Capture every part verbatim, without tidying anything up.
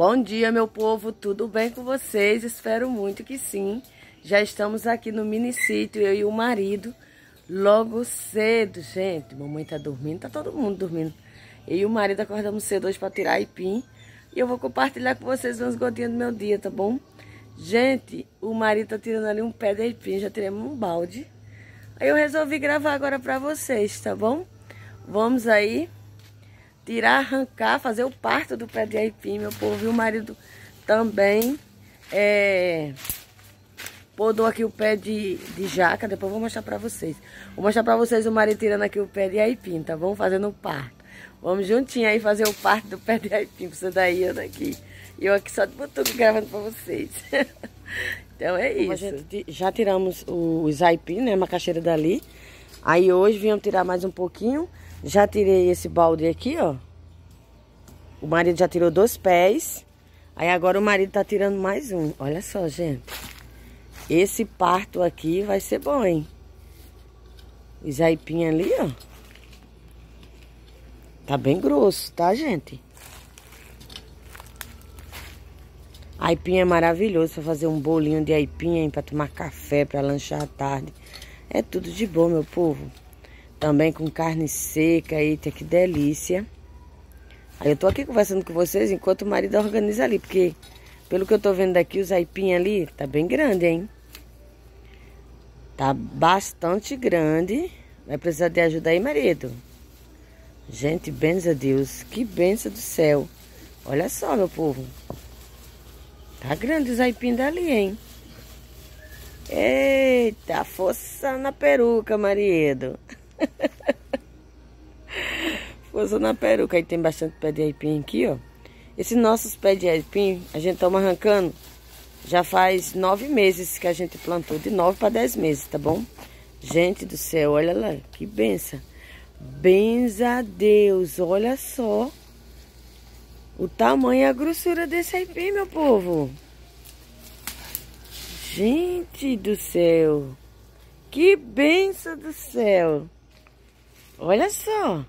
Bom dia, meu povo, tudo bem com vocês? Espero muito que sim. Já estamos aqui no mini-sítio, eu e o marido, logo cedo, gente. Mamãe tá dormindo, tá todo mundo dormindo. Eu e o marido acordamos cedo hoje para tirar aipim. E eu vou compartilhar com vocês umas gotinhas do meu dia, tá bom? Gente, o marido tá tirando ali um pé de aipim, já tiramos um balde. Aí eu resolvi gravar agora pra vocês, tá bom? Vamos aí tirar, arrancar, fazer o parto do pé de aipim, meu povo. E o marido também é, podou aqui o pé de, de jaca. Depois eu vou mostrar pra vocês. Vou mostrar pra vocês o marido tirando aqui o pé de aipim, tá bom? Fazendo o parto. Vamos juntinho aí fazer o parto do pé de aipim. Você daí, eu daqui. E eu aqui só de butuco gravando pra vocês. Então é isso. A gente já tiramos os aipim, né? Macaxeira dali. Aí hoje viemos tirar mais um pouquinho. Já tirei esse balde aqui, ó. O marido já tirou dois pés. Aí agora o marido tá tirando mais um. Olha só, gente. Esse parto aqui vai ser bom, hein? Os aipim ali, ó. Tá bem grosso, tá, gente? Aipim é maravilhoso pra fazer um bolinho de aipim, hein? Pra tomar café, pra lanchar à tarde. É tudo de bom, meu povo. Também com carne seca, eita, que delícia. Aí eu tô aqui conversando com vocês enquanto o marido organiza ali, porque pelo que eu tô vendo daqui, os aipim ali, tá bem grande, hein? Tá bastante grande. Vai precisar de ajuda aí, marido. Gente, benza a Deus. Que benção do céu. Olha só, meu povo. Tá grande os aipim dali, hein? Eita, força na peruca, marido. Força na peruca. Aí tem bastante pé de aipim aqui, ó. Esses nossos pés de aipim, a gente toma arrancando. Já faz nove meses que a gente plantou. De nove para dez meses, tá bom? Gente do céu, olha lá. Que benção. Benza a Deus. Olha só. O tamanho e a grossura desse aipim, meu povo. Gente do céu. Que benção do céu. Olha só.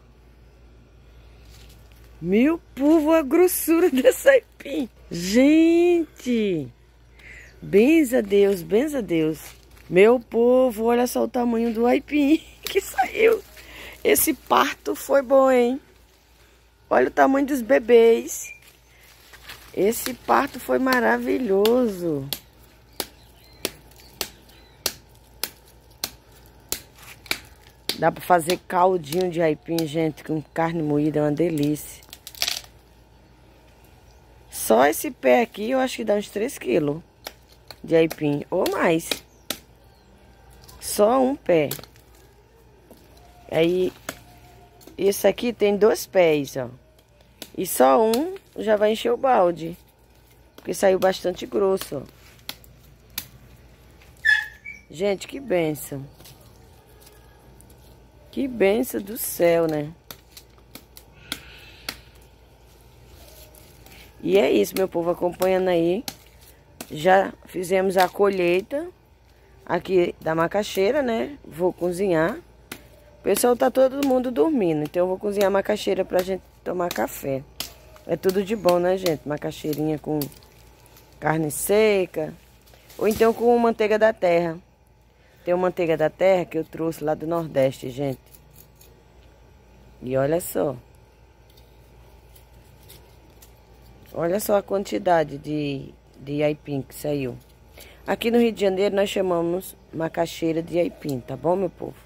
Meu povo, a grossura desse aipim. Gente. Benza a Deus, benza a Deus. Meu povo, olha só o tamanho do aipim que saiu. Esse parto foi bom, hein? Olha o tamanho dos bebês. Esse parto foi maravilhoso. Dá pra fazer caldinho de aipim, gente, com carne moída, é uma delícia. Só esse pé aqui, eu acho que dá uns três quilos de aipim, ou mais. Só um pé. Aí, esse aqui tem dois pés, ó. E só um já vai encher o balde. Porque saiu bastante grosso, ó. Gente, que bênção. Que bênção do céu, né? E é isso, meu povo, acompanhando aí. Já fizemos a colheita aqui da macaxeira, né? Vou cozinhar. O pessoal tá todo mundo dormindo, então eu vou cozinhar a macaxeira pra gente tomar café. É tudo de bom, né, gente? Macaxeirinha com carne seca. Ou então com manteiga da terra. Tem uma manteiga da terra que eu trouxe lá do Nordeste, gente. E olha só. Olha só a quantidade de, de aipim que saiu. Aqui no Rio de Janeiro nós chamamos macaxeira de aipim, tá bom, meu povo?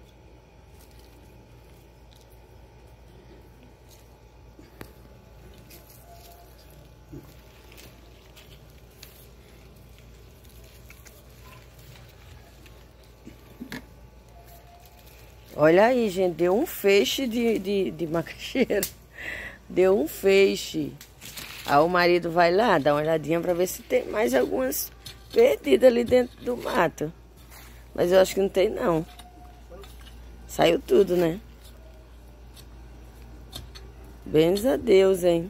Olha aí, gente, deu um feixe de, de, de macaxeira. Deu um feixe. Aí o marido vai lá, dá uma olhadinha pra ver se tem mais algumas perdidas ali dentro do mato. Mas eu acho que não tem, não. Saiu tudo, né? Benza a Deus, hein?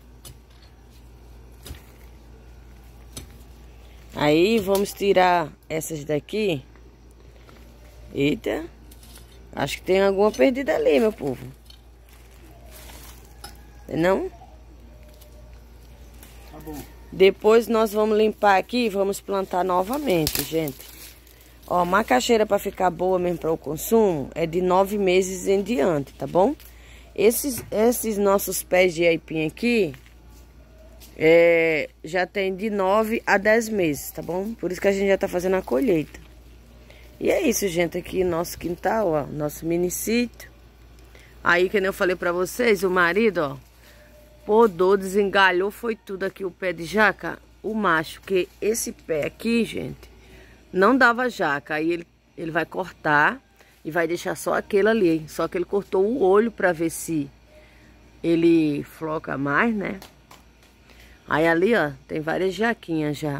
Aí vamos tirar essas daqui. Eita. Acho que tem alguma perdida ali, meu povo. Não? Tá bom. Depois nós vamos limpar aqui e vamos plantar novamente, gente. Ó, macaxeira para ficar boa mesmo para o consumo é de nove meses em diante, tá bom? Esses, esses nossos pés de aipim aqui é, já tem de nove a dez meses, tá bom? Por isso que a gente já tá fazendo a colheita. E é isso, gente, aqui nosso quintal, ó, nosso mini sítio. Aí, que nem eu falei pra vocês, o marido, ó, podou, desengalhou, foi tudo aqui o pé de jaca, o macho, que esse pé aqui, gente, não dava jaca. Aí ele, ele vai cortar e vai deixar só aquele ali. Só que ele cortou o olho pra ver se ele floca mais, né? Aí ali, ó, tem várias jaquinhas já.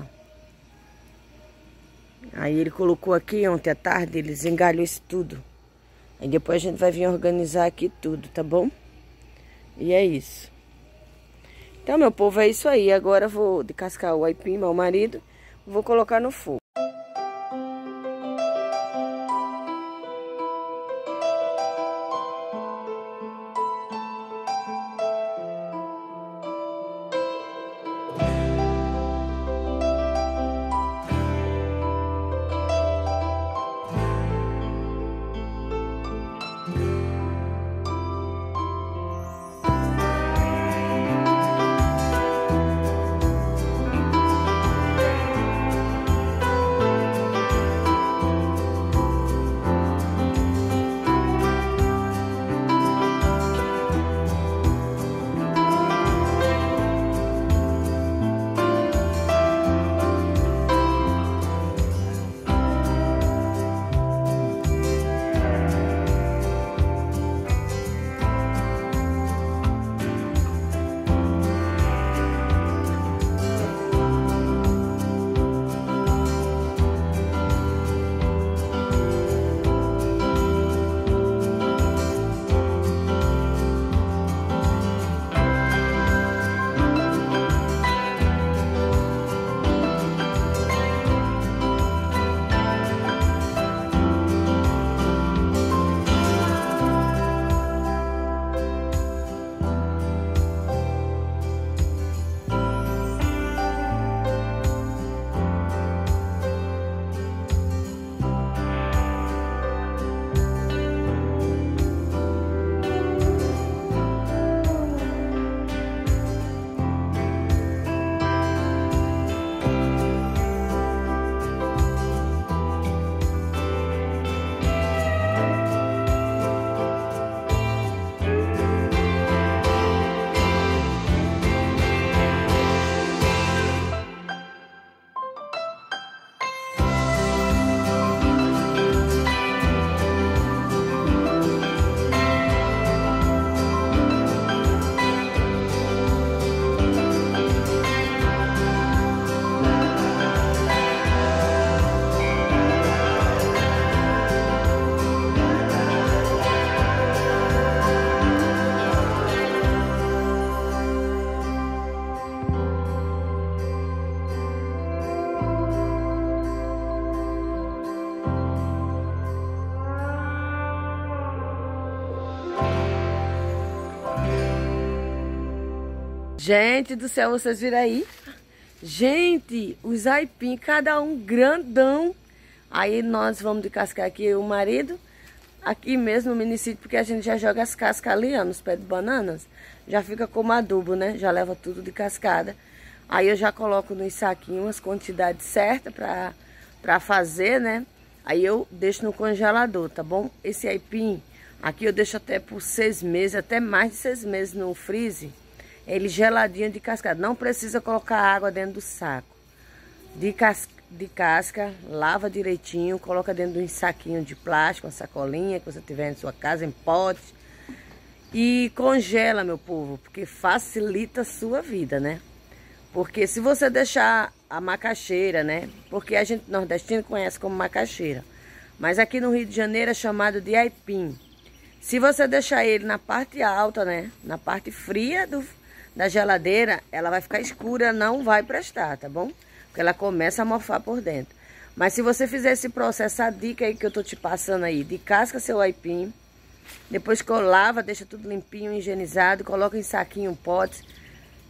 Aí ele colocou aqui ontem à tarde, ele desengalhou isso tudo. Aí depois a gente vai vir organizar aqui tudo, tá bom? E é isso. Então, meu povo, é isso aí. Agora eu vou descascar o aipim, meu marido, vou colocar no fogo. Gente do céu, vocês viram aí? Gente, os aipim, cada um grandão. Aí nós vamos descascar aqui, eu e o marido, aqui mesmo no minicítio, porque a gente já joga as cascas ali, ó, nos pés de bananas. Já fica como adubo, né? Já leva tudo de cascada. Aí eu já coloco nos saquinhos as quantidades certas pra, pra fazer, né? Aí eu deixo no congelador, tá bom? Esse aipim, aqui eu deixo até por seis meses, até mais de seis meses no freezer. Ele geladinho de cascada. Não precisa colocar água dentro do saco. De, cas de casca, lava direitinho, coloca dentro de um saquinho de plástico, uma sacolinha que você tiver em sua casa, em pote. E congela, meu povo, porque facilita a sua vida, né? Porque se você deixar a macaxeira, né? Porque a gente nordestino conhece como macaxeira. Mas aqui no Rio de Janeiro é chamado de aipim. Se você deixar ele na parte alta, né? Na parte fria do... da geladeira, ela vai ficar escura, não vai prestar, tá bom? Porque ela começa a mofar por dentro. Mas se você fizer esse processo, a dica aí que eu tô te passando aí, de casca seu aipim, depois que eu lava, deixa tudo limpinho, higienizado, coloca em saquinho, pote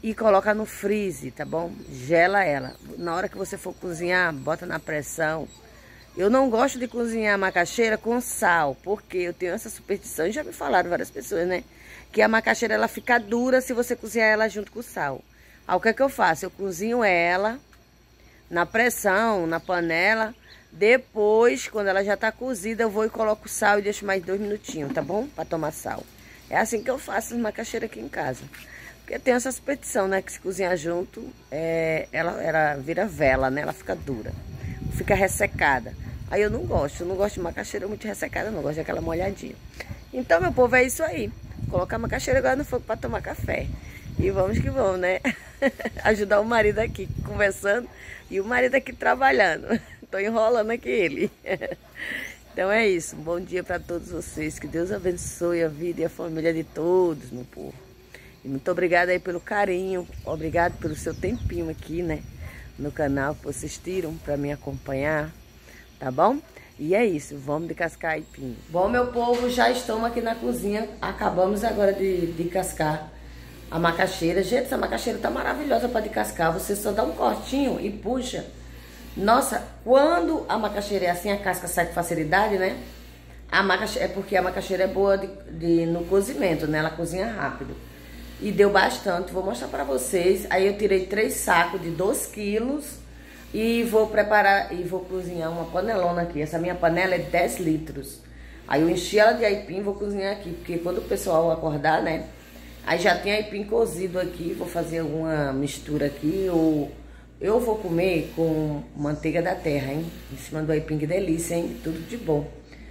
e coloca no freezer, tá bom? Gela ela. Na hora que você for cozinhar, bota na pressão. Eu não gosto de cozinhar a macaxeira com sal, porque eu tenho essa superstição, e já me falaram várias pessoas, né? Que a macaxeira ela fica dura se você cozinhar ela junto com o sal. Aí o que é que eu faço? Eu cozinho ela na pressão, na panela. Depois, quando ela já tá cozida, eu vou e coloco sal e deixo mais dois minutinhos, tá bom? Pra tomar sal. É assim que eu faço as macaxeiras aqui em casa. Porque tem essa superstição, né? Que se cozinhar junto, é, ela, ela vira vela, né? Ela fica dura. Fica ressecada. Aí eu não gosto. Eu não gosto de macaxeira muito ressecada, não. Eu gosto daquela molhadinha. Então, meu povo, é isso aí. Colocar a macaxeira agora no fogo pra tomar café. E vamos que vamos, né? Ajudar o marido aqui conversando e o marido aqui trabalhando. Tô enrolando aqui ele. Então é isso. Um bom dia pra todos vocês. Que Deus abençoe a vida e a família de todos, meu povo. E muito obrigada aí pelo carinho. Obrigado pelo seu tempinho aqui, né? No canal que vocês tiram para me acompanhar, tá bom? E é isso, vamos descascar aipim. Bom, meu povo, já estamos aqui na cozinha, acabamos agora de, de cascar a macaxeira. Gente, essa macaxeira tá maravilhosa para descascar, você só dá um cortinho e puxa. Nossa, quando a macaxeira é assim, a casca sai com facilidade, né? A macaxeira, é porque a macaxeira é boa de, de, no cozimento, né? Ela cozinha rápido. E deu bastante, vou mostrar pra vocês. Aí eu tirei três sacos de dois quilos e vou preparar e vou cozinhar uma panelona aqui. Essa minha panela é dez litros. Aí eu enchi ela de aipim e vou cozinhar aqui, porque quando o pessoal acordar, né? Aí já tem aipim cozido aqui, vou fazer alguma mistura aqui, ou eu vou comer com manteiga da terra, hein? Em cima do aipim, que delícia, hein? Tudo de bom.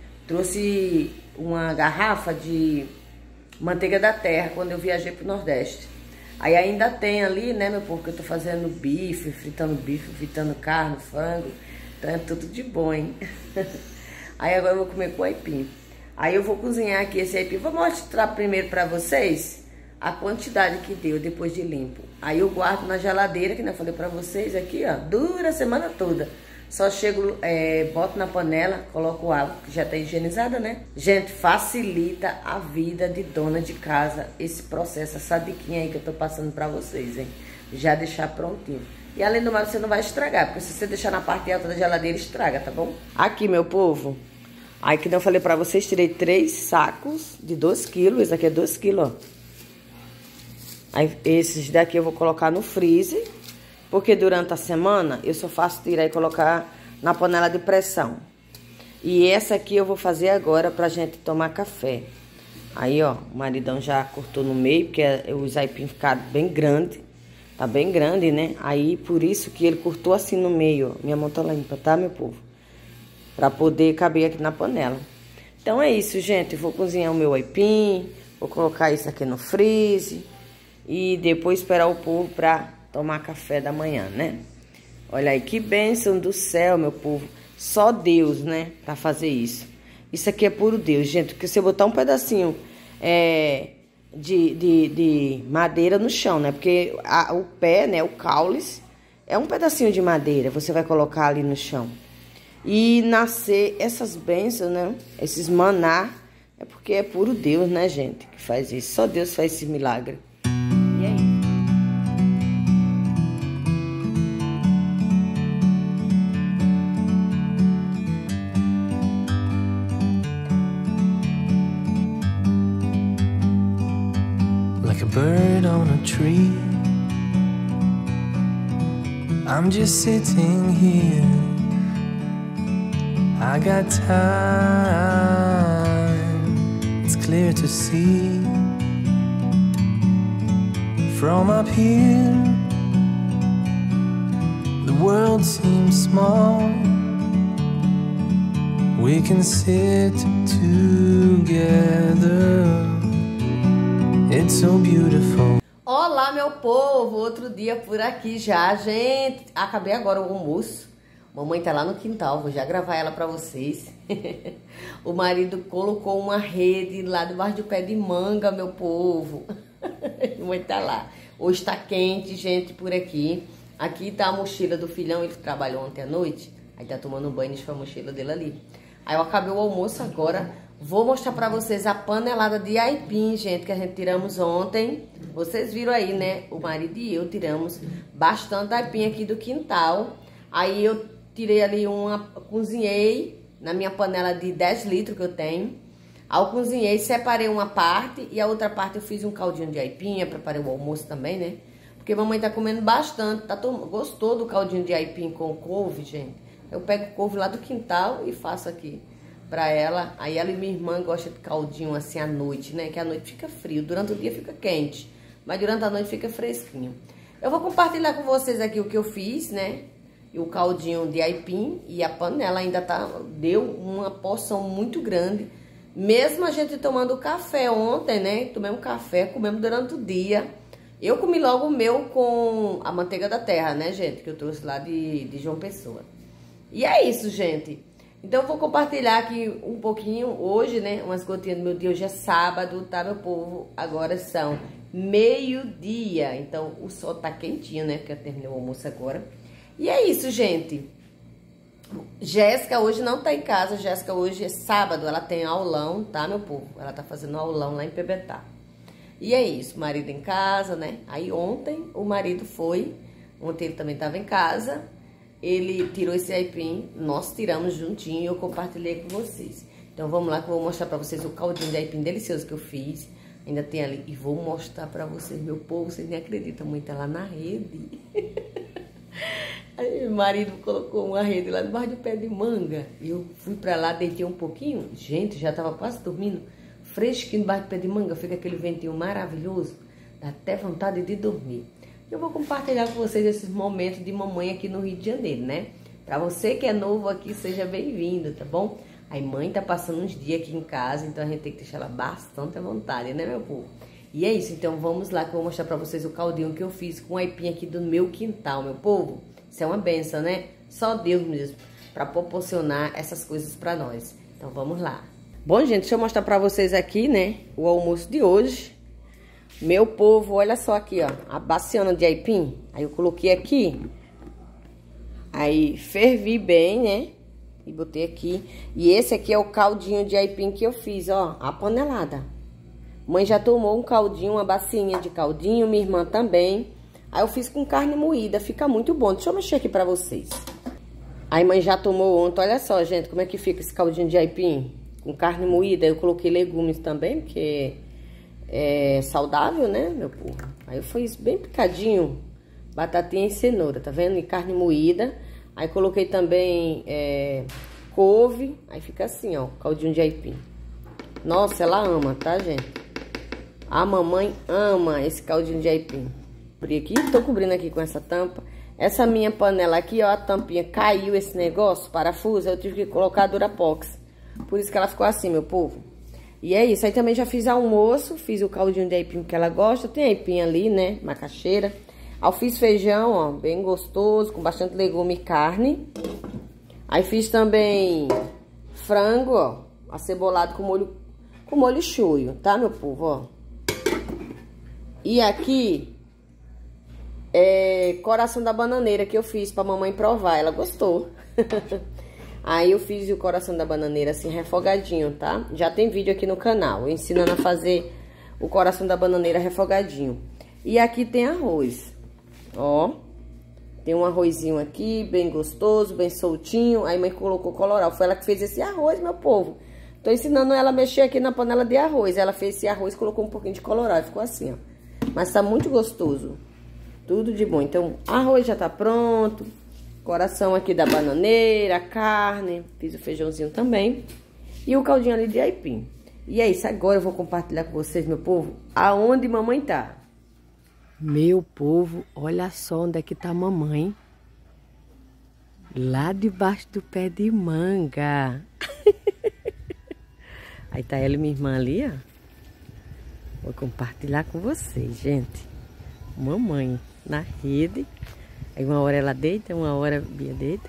Trouxe uma garrafa de manteiga da terra quando eu viajei pro Nordeste. Aí ainda tem ali, né, meu povo, que eu tô fazendo bife, fritando bife, fritando carne, frango. Então é tudo de bom, hein? Aí agora eu vou comer com aipim. Aí eu vou cozinhar aqui esse aipim. Vou mostrar primeiro pra vocês a quantidade que deu depois de limpo. Aí eu guardo na geladeira, que eu falei pra vocês aqui, ó, dura a semana toda. Só chego, é, boto na panela, coloco água, que já tá higienizada, né? Gente, facilita a vida de dona de casa esse processo, essa diquinha aí que eu tô passando pra vocês, hein? Já deixar prontinho. E além do mais, você não vai estragar, porque se você deixar na parte alta da geladeira, estraga, tá bom? Aqui, meu povo, aí que eu falei pra vocês, tirei três sacos de dois quilos, esse aqui é dois quilos, ó. Aí esses daqui eu vou colocar no freezer. Porque durante a semana eu só faço tirar e colocar na panela de pressão. E essa aqui eu vou fazer agora pra gente tomar café. Aí, ó, o maridão já cortou no meio, porque os aipim ficaram bem grande. Tá bem grande, né? Aí, por isso que ele cortou assim no meio, ó. Minha mão tá limpa, tá, meu povo? Pra poder caber aqui na panela. Então é isso, gente. Eu vou cozinhar o meu aipim. Vou colocar isso aqui no freezer. E depois esperar o povo pra tomar café da manhã, né? Olha aí, que bênção do céu, meu povo. Só Deus, né, pra fazer isso. Isso aqui é puro Deus, gente. Porque se eu botar um pedacinho é, de, de, de madeira no chão, né? Porque a, o pé, né, o caules, é um pedacinho de madeira. Você vai colocar ali no chão. E nascer essas bênçãos, né? Esses maná, é porque é puro Deus, né, gente, que faz isso. Só Deus faz esse milagre. E aí? Bird on a tree, I'm just sitting here. I got time, it's clear to see. From up here, the world seems small. We can sit together. It's so beautiful. Olá, meu povo, outro dia por aqui já, gente. Acabei agora o almoço. Mamãe tá lá no quintal, vou já gravar ela pra vocês. O marido colocou uma rede lá debaixo do pé de manga, meu povo. Mamãe tá lá. Hoje tá quente, gente, por aqui. Aqui tá a mochila do filhão, ele trabalhou ontem à noite. Aí tá tomando banho, deixa a mochila dele ali. Aí eu acabei o almoço agora. Vou mostrar pra vocês a panelada de aipim, gente, que a gente tiramos ontem. vocês viram aí, né? O marido e eu tiramos bastante aipim aqui do quintal. Aí eu tirei ali uma, cozinhei na minha panela de dez litros que eu tenho. Aí eu cozinhei, separei uma parte e a outra parte eu fiz um caldinho de aipim, preparei o almoço também, né? Porque mamãe tá comendo bastante, tá tom... gostou do caldinho de aipim com couve, gente? Eu pego couve lá do quintal e faço aqui pra ela. Aí ela e minha irmã gostam de caldinho assim à noite, né? Que à noite fica frio, durante o dia fica quente, mas durante a noite fica fresquinho. Eu vou compartilhar com vocês aqui o que eu fiz, né? E o caldinho de aipim e a panela ainda tá... Deu uma porção muito grande. Mesmo a gente tomando café ontem, né? Tomamos café, comemos durante o dia. Eu comi logo o meu com a manteiga da terra, né, gente? Que eu trouxe lá de, de João Pessoa. E é isso, gente. Então, eu vou compartilhar aqui um pouquinho hoje, né? Umas gotinhas do meu dia. Hoje é sábado, tá, meu povo? Agora são meio-dia. Então, o sol tá quentinho, né? Porque eu terminei o almoço agora. E é isso, gente. Jéssica hoje não tá em casa. Jéssica hoje é sábado. Ela tem aulão, tá, meu povo? Ela tá fazendo aulão lá em Pebetá. E é isso. Marido em casa, né? Aí ontem o marido foi. Ontem ele também tava em casa. Ele tirou esse aipim. Nós tiramos juntinho e eu compartilhei com vocês. Então vamos lá que eu vou mostrar pra vocês o caldinho de aipim delicioso que eu fiz. Ainda tem ali. E vou mostrar pra vocês, meu povo. Vocês nem acreditam muito. Tá lá na rede. Aí, o marido colocou uma rede lá debaixo do pé de manga. E eu fui pra lá, deitei um pouquinho. Gente, já tava quase dormindo. Fresquinho debaixo do pé de manga. Fica aquele ventinho maravilhoso. Dá até vontade de dormir. Eu vou compartilhar com vocês esses momentos de mamãe aqui no Rio de Janeiro, né? Pra você que é novo aqui, seja bem-vindo, tá bom? Aí mãe tá passando uns dias aqui em casa, então a gente tem que deixar ela bastante à vontade, né, meu povo? E é isso, então vamos lá que eu vou mostrar pra vocês o caldinho que eu fiz com aipim aqui do meu quintal, meu povo. Isso é uma benção, né? Só Deus mesmo pra proporcionar essas coisas pra nós. Então vamos lá. Bom, gente, deixa eu mostrar pra vocês aqui, né, o almoço de hoje. Meu povo, olha só aqui, ó, a baciona de aipim. Aí eu coloquei aqui, aí fervi bem, né, e botei aqui. E esse aqui é o caldinho de aipim que eu fiz, ó, a panelada. Mãe já tomou um caldinho, uma bacinha de caldinho, minha irmã também. Aí eu fiz com carne moída, fica muito bom. Deixa eu mexer aqui pra vocês. Aí mãe já tomou ontem, olha só, gente, como é que fica esse caldinho de aipim com carne moída. Eu coloquei legumes também, porque... é saudável, né, meu povo? Aí eu fiz bem picadinho, batatinha e cenoura, tá vendo? E carne moída. Aí coloquei também é, couve. Aí fica assim, ó, caldinho de aipim. Nossa, ela ama, tá, gente? A mamãe ama esse caldinho de aipim. Cobri aqui, tô cobrindo aqui com essa tampa. Essa minha panela aqui, ó, a tampinha caiu esse negócio, parafuso. Eu tive que colocar a Durapox. Por isso que ela ficou assim, meu povo. E é isso, aí também já fiz almoço, fiz o caldinho de aipim que ela gosta, tem aipim ali, né, macaxeira. Aí eu fiz feijão, ó, bem gostoso, com bastante legume e carne. Aí fiz também frango, ó, acebolado com molho, com molho shoyu, tá, meu povo, ó. E aqui, é coração da bananeira que eu fiz pra mamãe provar, ela gostou. Aí eu fiz o coração da bananeira assim, refogadinho, tá? Já tem vídeo aqui no canal, ensinando a fazer o coração da bananeira refogadinho. E aqui tem arroz, ó. Tem um arrozinho aqui, bem gostoso, bem soltinho. Aí mãe colocou colorau, foi ela que fez esse arroz, meu povo. Tô ensinando ela a mexer aqui na panela de arroz. Ela fez esse arroz, colocou um pouquinho de colorau e ficou assim, ó. Mas tá muito gostoso, tudo de bom. Então, arroz já tá pronto. Coração aqui da bananeira, carne, fiz o feijãozinho também. E o caldinho ali de aipim. E é isso, agora eu vou compartilhar com vocês, meu povo, aonde mamãe tá. Meu povo, olha só onde é que tá a mamãe. Lá debaixo do pé de manga. Aí tá ela e minha irmã ali, ó. Vou compartilhar com vocês, gente. Mamãe na rede. Aí uma hora ela deita, uma hora a Bia deita.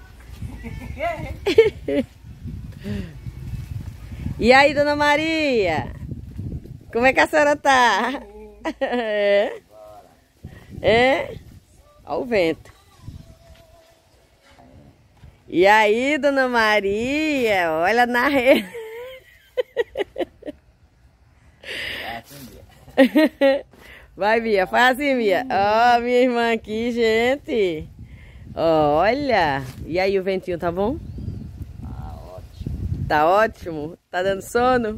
E aí, dona Maria? Como é que a senhora tá? É? É? Olha o vento. E aí, dona Maria? Olha na rede. Vai, Bia, faz assim, Bia. Ó, minha irmã aqui, gente. Olha. E aí, o ventinho tá bom? Tá ótimo. Tá ótimo? Tá dando sono?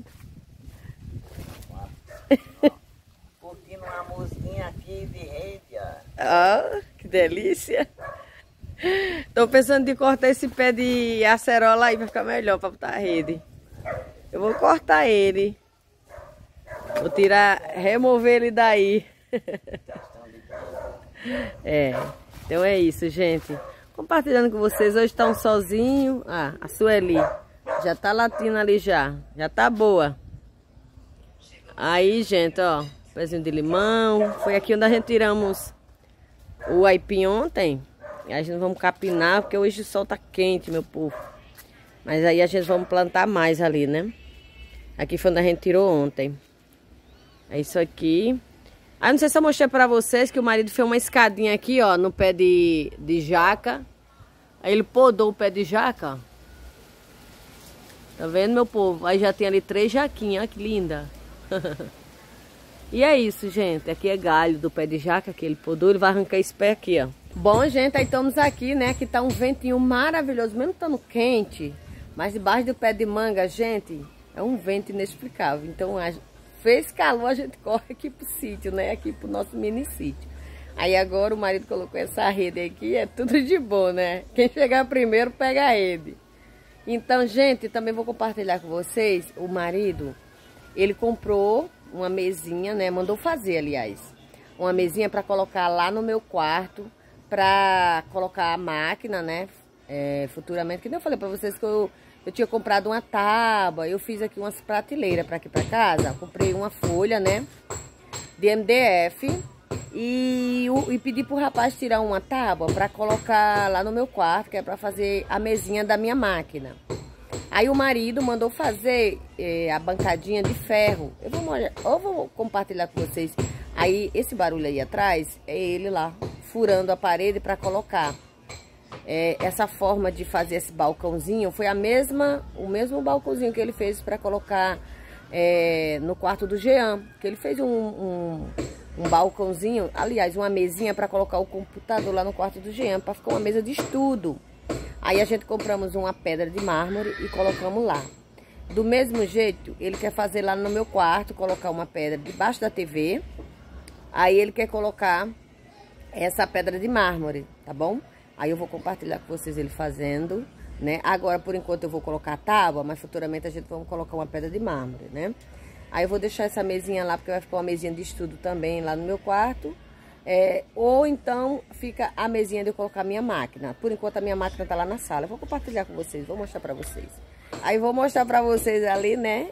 Curtindo uma musiquinha aqui de rede, ó. Ó, que delícia. Tô pensando em cortar esse pé de acerola aí pra ficar melhor, pra botar a rede. Eu vou cortar ele. Vou tirar, remover ele daí. É, então é isso, gente. Compartilhando com vocês. Hoje tá um solzinho. Ah, a Sueli já tá latindo ali já. Já tá boa. Aí, gente, ó. Pezinho de limão. Foi aqui onde a gente tiramos o aipim ontem. E a gente vamos capinar, porque hoje o sol tá quente, meu povo. Mas aí a gente vamos plantar mais ali, né? Aqui foi onde a gente tirou ontem. É isso aqui. Ah, não sei se eu mostrei pra vocês que o marido fez uma escadinha aqui, ó, no pé de, de jaca. Aí ele podou o pé de jaca, ó. Tá vendo, meu povo? Aí já tem ali três jaquinhas, olha que linda. E é isso, gente. Aqui é galho do pé de jaca que ele podou. Ele vai arrancar esse pé aqui, ó. Bom, gente, aí estamos aqui, né? Aqui tá um ventinho maravilhoso, mesmo estando quente. Mas debaixo do pé de manga, gente, é um vento inexplicável. Então, a, fez calor, a gente corre aqui pro sítio, né? Aqui pro nosso mini sítio. Aí agora o marido colocou essa rede aqui, é tudo de bom, né? Quem chegar primeiro, pega a rede. Então, gente, também vou compartilhar com vocês. O marido, ele comprou uma mesinha, né? Mandou fazer, aliás. Uma mesinha para colocar lá no meu quarto. Pra colocar a máquina, né? É, futuramente. Que nem eu falei pra vocês que eu, eu tinha comprado uma tábua. Eu fiz aqui umas prateleiras pra aqui pra casa. Comprei uma folha, né? De M D F. E, e pedi pro rapaz tirar uma tábua pra colocar lá no meu quarto. Que é pra fazer a mesinha da minha máquina. Aí o marido mandou fazer é, a bancadinha de ferro. Eu vou, eu vou compartilhar com vocês. Aí esse barulho aí atrás é ele lá furando a parede para colocar. É, essa forma de fazer esse balcãozinho foi a mesma, o mesmo balcãozinho que ele fez para colocar é, no quarto do Jean. Que ele fez um, um, um balcãozinho, aliás, uma mesinha para colocar o computador lá no quarto do Jean, para ficar uma mesa de estudo. Aí a gente compramos uma pedra de mármore e colocamos lá. Do mesmo jeito, ele quer fazer lá no meu quarto, colocar uma pedra debaixo da T V. Aí ele quer colocar essa pedra de mármore, tá bom? Aí eu vou compartilhar com vocês ele fazendo, né? Agora, por enquanto, eu vou colocar a tábua, mas futuramente a gente vai colocar uma pedra de mármore, né? Aí eu vou deixar essa mesinha lá, porque vai ficar uma mesinha de estudo também lá no meu quarto. É, ou então fica a mesinha de eu colocar a minha máquina. Por enquanto a minha máquina tá lá na sala. Eu vou compartilhar com vocês, vou mostrar pra vocês. Aí vou mostrar pra vocês ali, né?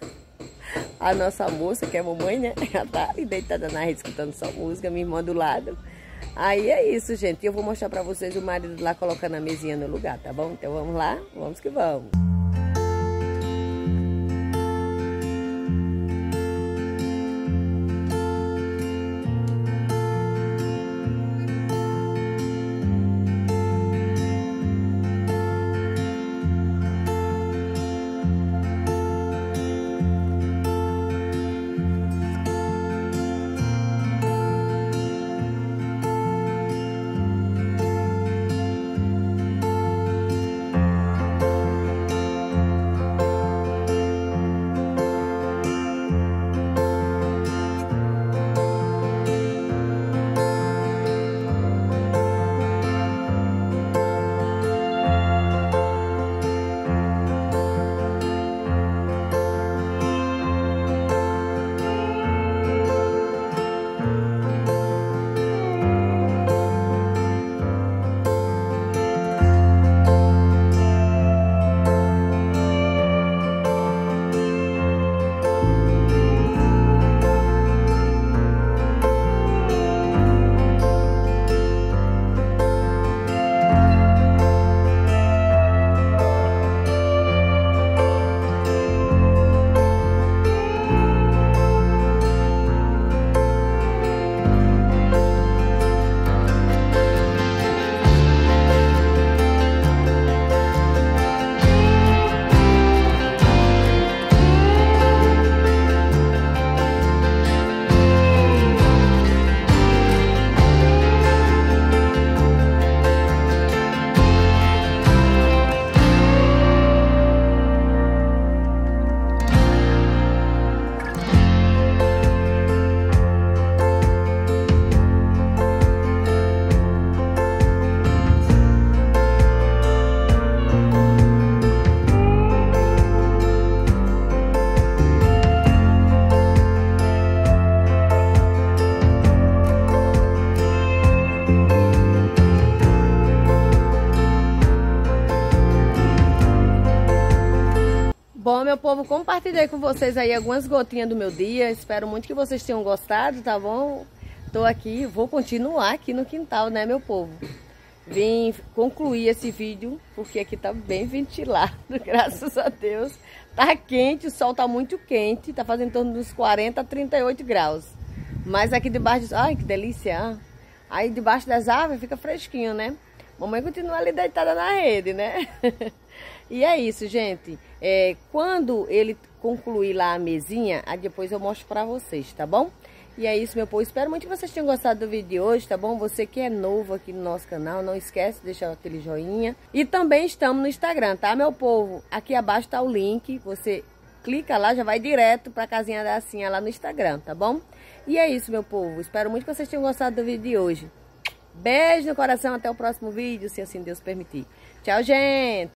A nossa moça, que é a mamãe, né? Ela tá ali deitada na rede escutando só música, minha irmã do lado. Aí é isso, gente. Eu vou mostrar pra vocês o marido lá colocando a mesinha no lugar, tá bom? Então vamos lá? Vamos que vamos. povo, compartilhei com vocês aí algumas gotinhas do meu dia. Espero muito que vocês tenham gostado, tá bom? Tô aqui, vou continuar aqui no quintal, né, meu povo? Vim concluir esse vídeo, porque aqui tá bem ventilado, graças a Deus. Tá quente, o sol tá muito quente, tá fazendo em torno dos quarenta a trinta e oito graus. Mas aqui debaixo, ai que delícia, aí debaixo das árvores fica fresquinho, né? Mamãe continua ali deitada na rede, né? E é isso, gente. É, quando ele concluir lá a mesinha, aí depois eu mostro pra vocês, tá bom? E é isso, meu povo. Espero muito que vocês tenham gostado do vídeo de hoje, tá bom? Você que é novo aqui no nosso canal, não esquece de deixar aquele joinha. E também estamos no Instagram, tá, meu povo? Aqui abaixo tá o link. Você clica lá, já vai direto pra casinha da Assinha lá no Instagram, tá bom? E é isso, meu povo. Espero muito que vocês tenham gostado do vídeo de hoje. Beijo no coração, até o próximo vídeo, se assim Deus permitir. Tchau, gente!